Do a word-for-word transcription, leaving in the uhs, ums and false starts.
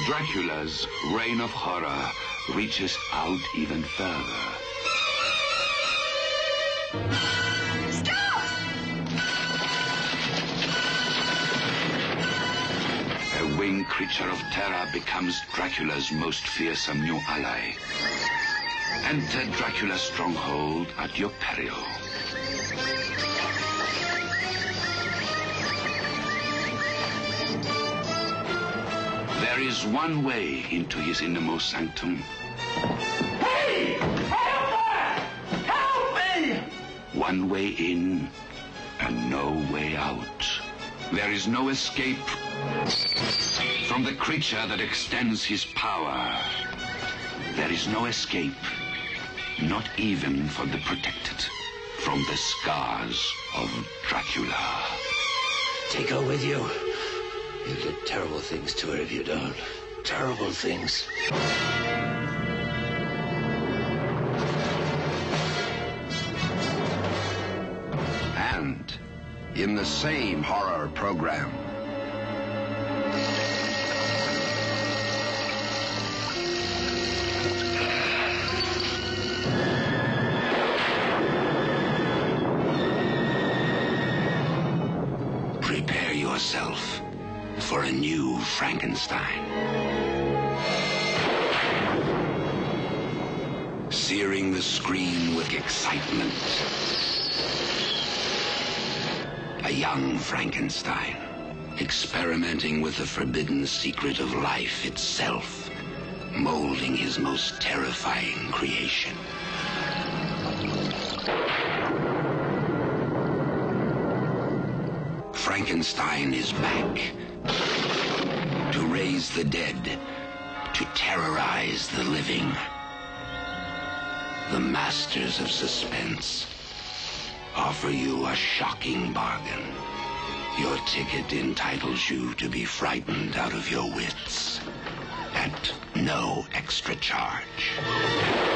Dracula's reign of horror reaches out even further. Stop! A winged creature of terror becomes Dracula's most fearsome new ally. Enter Dracula's stronghold at your peril. There is one way into his innermost sanctum. Hey! Help! Help me! One way in and no way out. There is no escape from the creature that extends his power. There is no escape, not even for the protected, from the scars of Dracula. Take her with you. You'll do terrible things to her if you don't. Terrible things. And in the same horror program, prepare yourself for a new Frankenstein. Searing the screen with excitement. A young Frankenstein, experimenting with the forbidden secret of life itself, molding his most terrifying creation. Frankenstein is back to raise the dead, to terrorize the living. The masters of suspense offer you a shocking bargain. Your ticket entitles you to be frightened out of your wits at no extra charge.